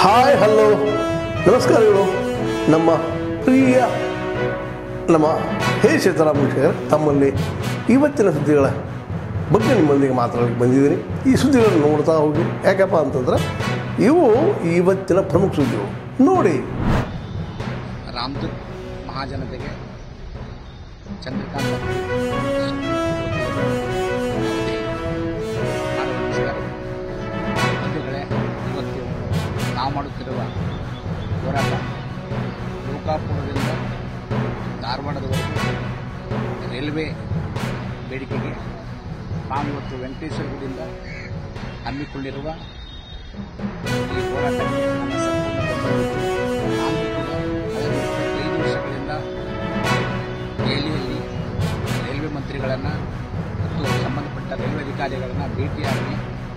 Hi hello ನಮಸ್ಕಾರಗಳು. ನಮ್ಮ ಪ್ರಿಯ ನಮ್ಮ ಸಿದ್ದರಾಮ ತಮ್ಮಲ್ಲಿ ಇವತ್ತಿನ ಸುದ್ದಿಗಳ ಬಗ್ಗೆ ನಿಮ್ಮೊಂದಿಗೆ ಮಾತಾಡಲಿಕ್ಕೆ ಬಂದಿದ್ದೀನಿ. ಈ ಸುದ್ದಿಗಳನ್ನು ನೋಡ್ತಾ ಹೋಗಿ, ಯಾಕಪ್ಪ ಅಂತಂದ್ರೆ ಇವು ಇವತ್ತಿನ ಪ್ರಮುಖ ಸುದ್ದಿಗಳು ನೋಡಿ. ರಾಮದುರ್ಗ ಮಹಾಜನತೆಗೆ ಚಂದ್ರಕಾಂತ್ ಬಂಧುಗಳೇ, ಇವತ್ತು ನಾವು ಮಾಡುತ್ತಿರುವ ಹೋರಾಟ ಲೋಕಾಪುರದಿಂದ ಧಾರವಾಡದವರೆಗೂ ರೈಲ್ವೆ ಬೇಡಿಕೆಗೆ ನಾವು ಇವತ್ತು ವೆಂಕಟೇಶ್ವರ ಗುಡಿಯಿಂದ ಹಮ್ಮಿಕೊಂಡಿರುವ ಈ ಹೋರಾಟಕ್ಕೆ ನನ್ನ ಸಂಪೂರ್ಣ ನಾನು ಕೂಡ ಕಳೆದ 25 ವರ್ಷಗಳಿಂದ ದೆಹಲಿಯಲ್ಲಿ ರೈಲ್ವೆ ಮಂತ್ರಿಗಳನ್ನು ಮತ್ತು ಸಂಬಂಧಪಟ್ಟ ರೈಲ್ವೆ ಅಧಿಕಾರಿಗಳನ್ನು ಭೇಟಿಯಾಗಿ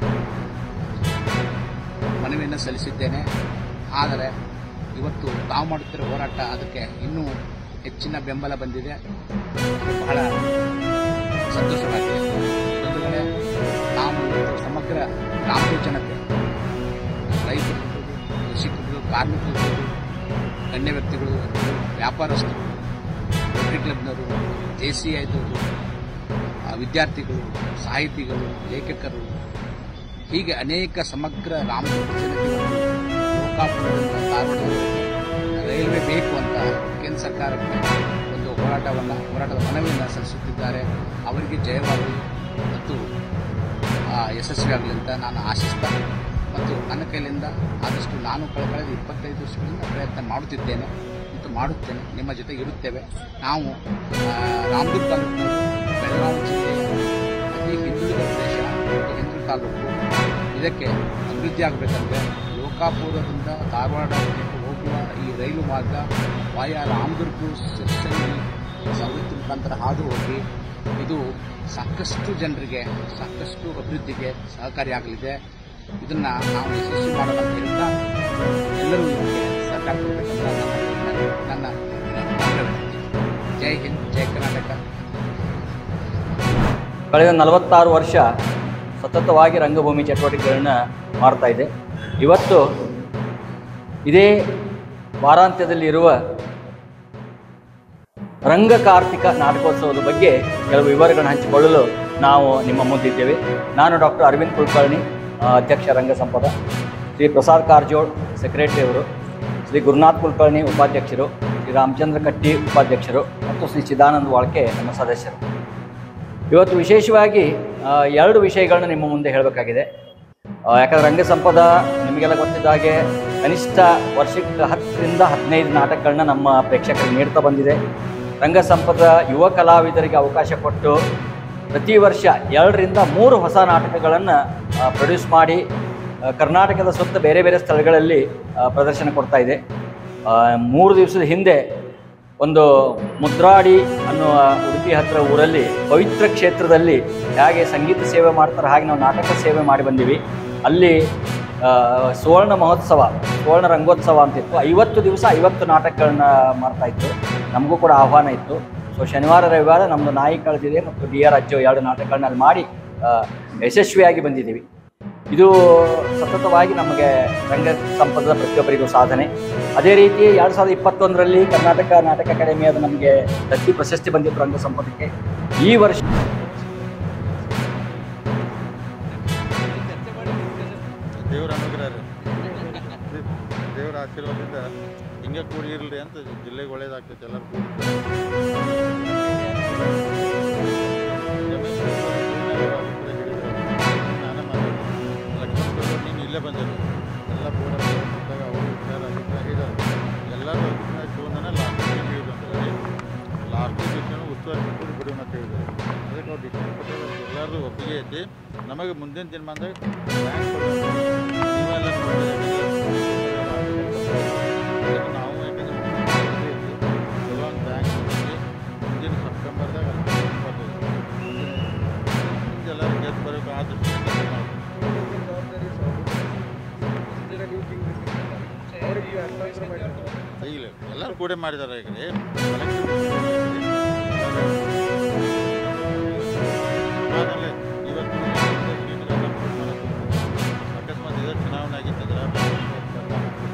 ಮನವಿಯನ್ನು ಸಲ್ಲಿಸಿದ್ದೇನೆ. ಆದರೆ ಇವತ್ತು ತಾವು ಮಾಡುತ್ತಿರುವ ಹೋರಾಟ ಅದಕ್ಕೆ ಇನ್ನೂ ಹೆಚ್ಚಿನ ಬೆಂಬಲ ಬಂದಿದೆ. ಬಹಳ ಸಂತೋಷವಾಗಿದೆ. ಬಂಧುಗಳೇ, ನಾವು ಸಮಗ್ರ ಗ್ರಾಮೀಣ ಜನತೆ, ರೈತರು, ಕೃಷಿಕರು, ಕಾರ್ಮಿಕರು, ಗಣ್ಯ ವ್ಯಕ್ತಿಗಳು, ವ್ಯಾಪಾರಸ್ಥರು, ರೋಟರಿ ಕ್ಲಬ್ನವರು, JCIದವರು, ವಿದ್ಯಾರ್ಥಿಗಳು, ಸಾಹಿತಿಗಳು, ಲೇಖಕರು, ಹೀಗೆ ಅನೇಕ ಸಮಗ್ರ ರಾಮದುರ್ಗ ಜನತೆಗಳು ಲೋಕಾಪುರದಿಂದ ಧಾರವಾಡದವರೆಗೆ ರೈಲ್ವೆ ಬೇಕು ಅಂತ ಕೇಂದ್ರ ಸರ್ಕಾರಕ್ಕೆ ಒಂದು ಹೋರಾಟದ ಮನವಿಯನ್ನು ಸಲ್ಲಿಸುತ್ತಿದ್ದಾರೆ. ಅವರಿಗೆ ಜಯವಾಗಲಿ ಮತ್ತು ಯಶಸ್ವಿಯಾಗಲಿ ಅಂತ ನಾನು ಆಶಿಸ್ತಾ ಮತ್ತು ನನ್ನ ಕೈಲಿಂದ ಆದಷ್ಟು ನಾನು ಕಳೆದ 25 ವರ್ಷಗಳಿಂದ ಪ್ರಯತ್ನ ಮಾಡುತ್ತಿದ್ದೇನೆ ಮತ್ತು ಮಾಡುತ್ತೇನೆ. ನಿಮ್ಮ ಜೊತೆ ಇರುತ್ತೇವೆ. ನಾವು ರಾಮದುರ್ಗ ತಾಲೂಕಿನವರು ಬೆಳಗಾವಿ ಜಿಲ್ಲೆಯ ಅತಿ ಹಿಂದುಳಿದ ಪ್ರದೇಶ, ಹಿಂದುಳಿದ ತಾಲೂಕು. ಇದಕ್ಕೆ ಅಭಿವೃದ್ಧಿ ಆಗಬೇಕಂದ್ರೆ ಲೋಕಾಪುರದಿಂದ ಧಾರವಾಡಕ್ಕೆ ಹೋಗುವ ಈ ರೈಲು ಮಾರ್ಗ ವಾಯ ರಾಮದುರ್ಗ ಸೆಕ್ಷನ್ ಸವಲತ್ತು ಮುಖಾಂತರ ಹಾದು ಹೋಗಿ ಇದು ಸಾಕಷ್ಟು ಜನರಿಗೆ ಸಾಕಷ್ಟು ಅಭಿವೃದ್ಧಿಗೆ ಸಹಕಾರಿಯಾಗಲಿದೆ. ಇದನ್ನು ನಾವು ಯಶಸ್ವಿ ಮಾಡೋಣ ಅಂತ ಹೇಳ್ತಾ ಎಲ್ಲರೂ ಇದಕ್ಕೆ ಸಹಕಾರ ಕೊಡಬೇಕಂತ ನನ್ನ ಜೈ ಹಿಂದ್, ಜೈ ಕರ್ನಾಟಕ. ಕಳೆದ 46 ವರ್ಷ ಸತತವಾಗಿ ರಂಗಭೂಮಿ ಚಟುವಟಿಕೆಗಳನ್ನು ಮಾಡ್ತಾ ಇದೆ. ಇವತ್ತು ಇದೇ ವಾರಾಂತ್ಯದಲ್ಲಿ ಇರುವ ರಂಗ ಕಾರ್ತಿಕ ನಾಟಕೋತ್ಸವದ ಬಗ್ಗೆ ಕೆಲವು ವಿವರಗಳನ್ನು ಹಂಚಿಕೊಳ್ಳಲು ನಾವು ನಿಮ್ಮ ಮುಂದಿದ್ದೇವೆ. ನಾನು ಡಾಕ್ಟರ್ ಅರವಿಂದ್ ಕುಲಕರ್ಣಿ, ಅಧ್ಯಕ್ಷ ರಂಗ ಸಂಪದ, ಶ್ರೀ ಪ್ರಸಾದ್ ಕಾರಜೋಳ್ ಸೆಕ್ರೆಟರಿ ಅವರು, ಶ್ರೀ ಗುರುನಾಥ್ ಕುಲಕರ್ಣಿ ಉಪಾಧ್ಯಕ್ಷರು, ಶ್ರೀ ರಾಮಚಂದ್ರ ಕಟ್ಟಿ ಉಪಾಧ್ಯಕ್ಷರು ಮತ್ತು ಶ್ರೀ ಚಿದಾನಂದ ವಾಳ್ಕೆ ನಮ್ಮ ಸದಸ್ಯರು. ಇವತ್ತು ವಿಶೇಷವಾಗಿ 2 ವಿಷಯಗಳನ್ನ ನಿಮ್ಮ ಮುಂದೆ ಹೇಳಬೇಕಾಗಿದೆ. ಯಾಕಂದರೆ ರಂಗ ಸಂಪದ ನಿಮಗೆಲ್ಲ ಗೊತ್ತಿದ್ದ ಹಾಗೆ ಕನಿಷ್ಠ ವರ್ಷಕ್ಕೆ 10ರಿಂದ 15 ನಾಟಕಗಳನ್ನ ನಮ್ಮ ಪ್ರೇಕ್ಷಕರಿಗೆ ನೀಡ್ತಾ ಬಂದಿದೆ. ರಂಗ ಸಂಪದ ಯುವ ಕಲಾವಿದರಿಗೆ ಅವಕಾಶ ಕೊಟ್ಟು ಪ್ರತಿ ವರ್ಷ 2ರಿಂದ 3 ಹೊಸ ನಾಟಕಗಳನ್ನು ಪ್ರೊಡ್ಯೂಸ್ ಮಾಡಿ ಕರ್ನಾಟಕದ ಸುತ್ತ ಬೇರೆ ಬೇರೆ ಸ್ಥಳಗಳಲ್ಲಿ ಪ್ರದರ್ಶನ ಕೊಡ್ತಾ ಇದೆ. 3 ದಿವಸದ ಹಿಂದೆ ಒಂದು ಮುದ್ರಾಡಿ ಅನ್ನುವ ಉಡುಪಿ ಹತ್ತಿರ ಊರಲ್ಲಿ ಪವಿತ್ರ ಕ್ಷೇತ್ರದಲ್ಲಿ ಹೇಗೆ ಸಂಗೀತ ಸೇವೆ ಮಾಡ್ತಾರೆ ಹಾಗೆ ನಾವು ನಾಟಕ ಸೇವೆ ಮಾಡಿ ಬಂದೀವಿ. ಅಲ್ಲಿ ಸುವರ್ಣ ಮಹೋತ್ಸವ, ಸುವರ್ಣ ರಂಗೋತ್ಸವ ಅಂತಿತ್ತು. 50 ದಿವಸ 50 ನಾಟಕಗಳನ್ನ ಮಾಡ್ತಾಯಿತ್ತು. ನಮಗೂ ಕೂಡ ಆಹ್ವಾನ ಇತ್ತು. ಸೊ ಶನಿವಾರ ರವಿವಾರ ನಮ್ಮದು ನಾಯಿ ಕಳೆದಿದೆ ಮತ್ತು ಡಿಯರ್ ಅಜ್ಜೋ 2 ನಾಟಕಗಳನ್ನ ಅಲ್ಲಿ ಮಾಡಿ ಯಶಸ್ವಿಯಾಗಿ ಬಂದಿದ್ದೀವಿ. ಇದು ಸತತವಾಗಿ ನಮಗೆ ರಂಗ ಸಂಪದದ ಪ್ರತಿಯೊಬ್ಬರಿಗೂ ಸಾಧನೆ. ಅದೇ ರೀತಿ 2021ರಲ್ಲಿ ಕರ್ನಾಟಕ ನಾಟಕ ಅಕಾಡೆಮಿ ಅದು ನಮಗೆ ದತ್ತಿ ಪ್ರಶಸ್ತಿ ಬಂದಿತ್ತು ರಂಗ ಸಂಪದಕ್ಕೆ. ಈ ವರ್ಷ ದೇವರ ಅನುಗ್ರಹ ರೀ, ದೇವರ ಆಶೀರ್ವಾದದಿಂದ ಹಿಂಗೆ ಕೂಡಿ ಇರಲಿ ಅಂತ ಜಿಲ್ಲೆಗೆ ಒಳ್ಳೇದಾಗ್ತೈತೆ. ಎಲ್ಲರೂ ಕೂಡಿ ನೀನು ಇಲ್ಲೇ ಬಂದರು ಎಲ್ಲ ಕೂಡ ಅವರು ಹೇಳಿದರು. ಎಲ್ಲರೂ ಅಭಿಪ್ರಾಯ ತೊಗೊಂಡನ ಲಾಸ್ಟ್ ಹೇಳಿದ್ರು ಅಂತೇಳಿ ಲಾಸ್ಟ್ ದಿವಸ ಉತ್ಸವ ಕೂಡಿ ಬಿಡೋಣ ಅಂತ ಹೇಳಿದ್ದಾರೆ. ಅದಕ್ಕೆ ನಾವು ಡಿಸಿಷನ್ ಕೊಟ್ಟರೆ ಎಲ್ಲರದು ಒಪ್ಪಿಗೆ ಐತಿ. ನಮಗೆ ಮುಂದಿನ ದಿನಮಾನದಾಗ ಬ್ಯಾಂಕ್ ನೀವೆಲ್ಲ ನಾವು ಯಾಕಂದ್ರೆ ಕೆಲವೊಂದು ಬ್ಯಾಂಕ್ ಮುಂದಿನ ಸೆಪ್ಟೆಂಬರ್ದಾಗ ಎಲ್ಲರೂ ಗೆದ್ದು ಬರೋಕೆ ಆ ದೃಷ್ಟಿಯಿಂದ ಇಲ್ಲ ಎಲ್ಲರೂ ಕೂಡ ಮಾಡಿದ್ದಾರೆ. ಈಗ ರೀ ಆಮೇಲೆ ಇವತ್ತು ಅಕಸ್ಮಾತ್ ಇದರ ಚುನಾವಣೆ ಆಗಿತ್ತಂದ್ರೆ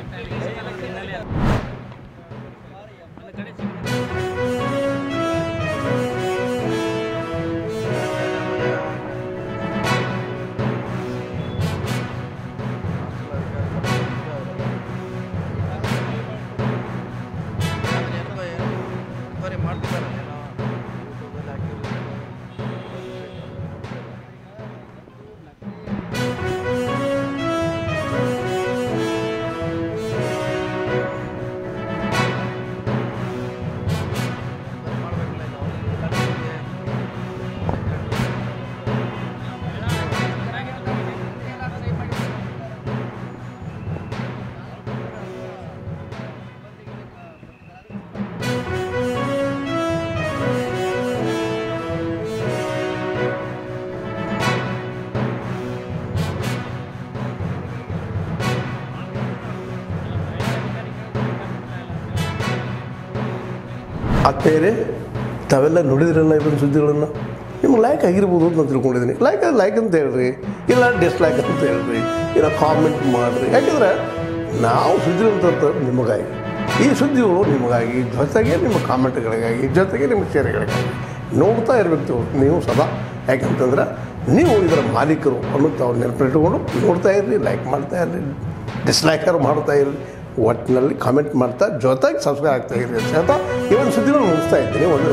ಆತ್ಮೀಯರೇ, ತಾವೆಲ್ಲ ನೋಡಿದ್ರಲ್ಲ ಇವತ್ತಿನ ಸುದ್ದಿಗಳನ್ನು. ನಿಮ್ಗೆ ಲೈಕ್ ಆಗಿರ್ಬೋದು ಅಂತ ನಾನು ತಿಳ್ಕೊಂಡಿದ್ದೀನಿ. ಲೈಕ್ ಅಂತ ಹೇಳ್ರಿ, ಇಲ್ಲ ಡಿಸ್ಲೈಕ್ ಅಂತ ಹೇಳ್ರಿ, ಇಲ್ಲ ಕಾಮೆಂಟ್ ಮಾಡಿರಿ. ಯಾಕೆಂದ್ರೆ ನಾವು ಸುದ್ದಿಗಳು ತರ್ತಾರೆ ನಿಮಗಾಗಿ. ಈ ಸುದ್ದಿಗಳು ನಿಮಗಾಗಿ, ಜೊತೆಗೆ ನಿಮ್ಮ ಕಾಮೆಂಟ್ಗಳಿಗಾಗಿ, ಜೊತೆಗೆ ನಿಮ್ಮ ಶೇರ್ಗಳಿಗಾಗಿ ನೋಡ್ತಾ ಇರಬೇಕು ನೀವು ಸದಾ. ಯಾಕಂತಂದ್ರೆ ನೀವು ಇದರ ಮಾಲೀಕರು ಅನ್ನೋದು ಅವ್ರು ನೆನಪಿಟ್ಕೊಂಡು ನೋಡ್ತಾ ಇರ್ರಿ, ಲೈಕ್ ಮಾಡ್ತಾ ಇರ್ರಿ, ಡಿಸ್ಲೈಕರ್ ಮಾಡ್ತಾ ಇರ್ರಿ, ಒಟ್ಟಿನಲ್ಲಿ ಕಾಮೆಂಟ್ ಮಾಡ್ತಾ ಜೊತೆಗೆ ಸಬ್ಸ್ಕ್ರೈಬ್ ಆಗ್ತಾ ಇರ್ರಿ ಅಂತ ಹೇಳ್ತಾ ಇವತ್ತು ಸುದ್ದಿಗಳನ್ನು ಮುಗಿಸ್ತಾ ಇದ್ದೀನಿ. ಒಂದು